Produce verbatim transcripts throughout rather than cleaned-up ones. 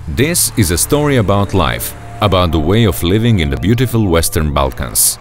This is a story about life, about the way of living in the beautiful Western Balkans.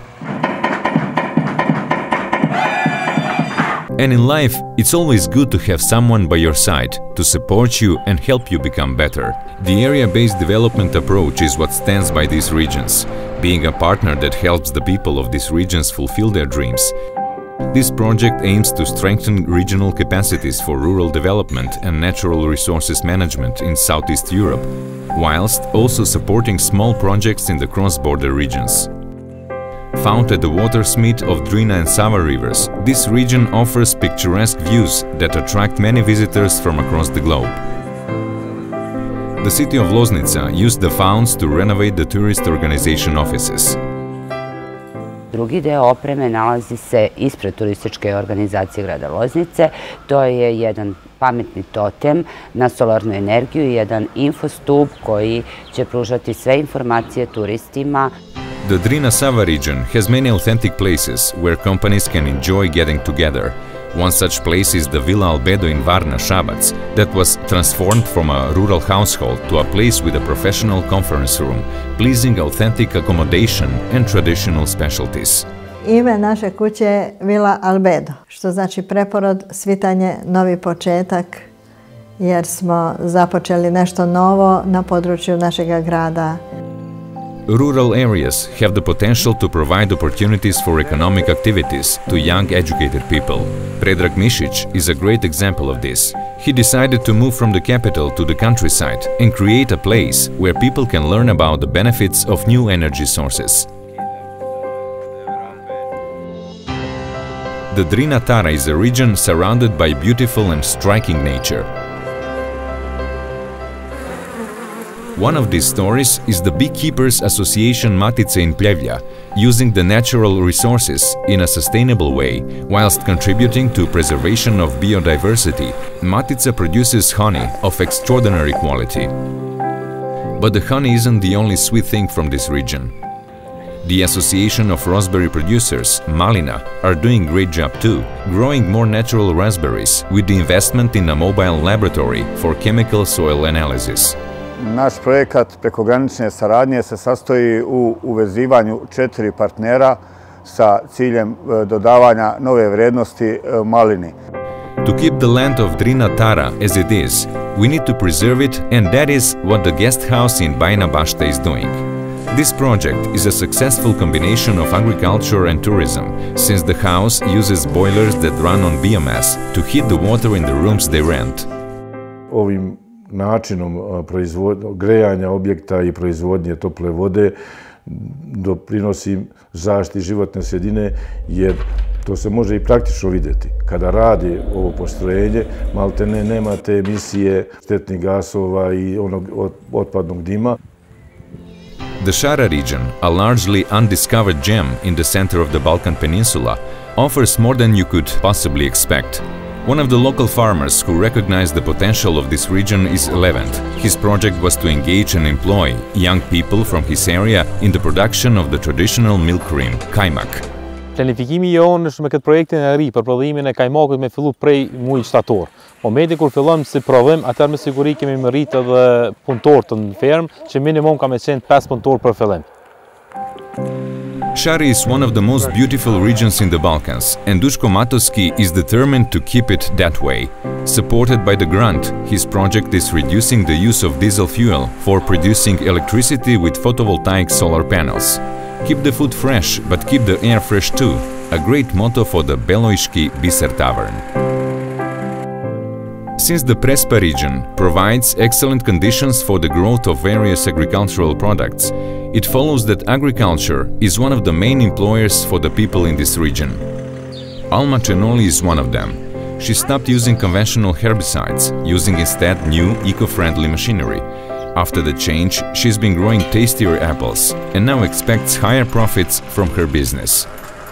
And in life, it's always good to have someone by your side to support you and help you become better. The area-based development approach is what stands by these regions, being a partner that helps the people of these regions fulfill their dreams. This project aims to strengthen regional capacities for rural development and natural resources management in Southeast Europe, whilst also supporting small projects in the cross-border regions. Found at the watersmeet of Drina and Sava rivers, this region offers picturesque views that attract many visitors from across the globe. The city of Loznica used the funds to renovate the tourist organization offices. Drugi deo opreme nalazi se ispred turističke organizacije grada Loznice. To je jedan pametni totem na solarnu energiju i jedan infostub koji će pružati sve informacije turistima. The Drina-Sava region has many authentic places where companies can enjoy getting together. One such place is the Villa Albedo in Varna, Šabac, that was transformed from a rural household to a place with a professional conference room, pleasing authentic accommodation and traditional specialties. Ime naše kuće je Villa Albedo, što znači preporod, svitanje, novi početak, jer smo započeli nešto novo na području našeg grada. Rural areas have the potential to provide opportunities for economic activities to young educated people. Predrag Mišić is a great example of this. He decided to move from the capital to the countryside and create a place where people can learn about the benefits of new energy sources. The Drina Tara is a region surrounded by beautiful and striking nature. One of these stories is the Beekeepers Association Matica in Pljevlja, using the natural resources in a sustainable way, whilst contributing to preservation of biodiversity. Matica produces honey of extraordinary quality. But the honey isn't the only sweet thing from this region. The Association of Raspberry Producers, Malina, are doing a great job too, growing more natural raspberries with the investment in a mobile laboratory for chemical soil analysis. Naš projekat prekogranične saradnje se sastoji u uvezivanju četiri partnera sa ciljem dodavanja nove vrednosti malini. To keep the land of Drina Tara as it is, we need to preserve it, and that is what the guest house in Bajina Bašta is doing. This project is a successful combination of agriculture and tourism, since the house uses boilers that run on biomass to heat the water in the rooms they rent. Ovim načinom grejanja objekta i proizvodnje tople vode doprinosi zaštiti životne sredine, jer to se može i praktično vidjeti. Kada radi ovo postrojenje, maltene nema te emisije štetnih gasova i onog otpadnog dima. The Shara region, a largely undiscovered gem in the center of the Balkan Peninsula, offers more than you could possibly expect. One of the local farmers who recognized the potential of this region is Levent. His project was to engage and employ young people from his area in the production of the traditional milk cream, kajmak. Planifikimi jonë është me këtë projektin e ri për prodhimin e kajmakut me fillu prej muajit shtator. Momentin kur fillon si prodhim, atëherë me siguri kemi më rritë edhe punëtor të në fermë, që minimum ka me qenë pesë punëtor për fillim. Shari is one of the most beautiful regions in the Balkans, and Duško Matoski is determined to keep it that way. Supported by the grant, his project is reducing the use of diesel fuel for producing electricity with photovoltaic solar panels. Keep the food fresh, but keep the air fresh too, a great motto for the Belojški Biser Tavern. Since the Prespa region provides excellent conditions for the growth of various agricultural products, it follows that agriculture is one of the main employers for the people in this region. Alma Cenoli is one of them. She stopped using conventional herbicides, using instead new eco-friendly machinery. After the change, she's been growing tastier apples and now expects higher profits from her business.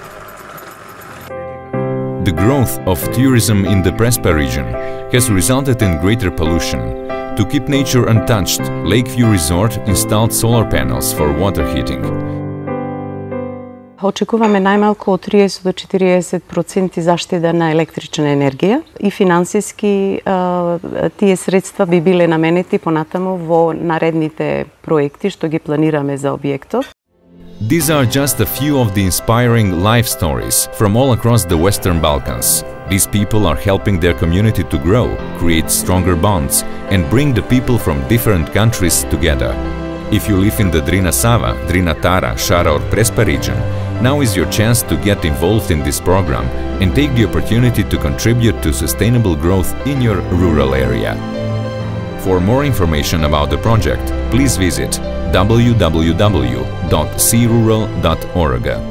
The growth of tourism in the Prespa region has resulted in greater pollution. To keep nature untouched, Lakeview Resort installed solar panels for water heating. Очекуваме најмалку од триесет до четириесет проценти заштедена електрична енергија и финансиски тие средства би биле наменети понатаму во наредните проекти што ги планираме за објектот. These are just a few of the inspiring life stories from all across the Western Balkans. These people are helping their community to grow, create stronger bonds, and bring the people from different countries together. If you live in the Drina Sava, Drina Tara, Shara or Prespa region, now is your chance to get involved in this program and take the opportunity to contribute to sustainable growth in your rural area. For more information about the project, please visit w w w dot c rural dot org.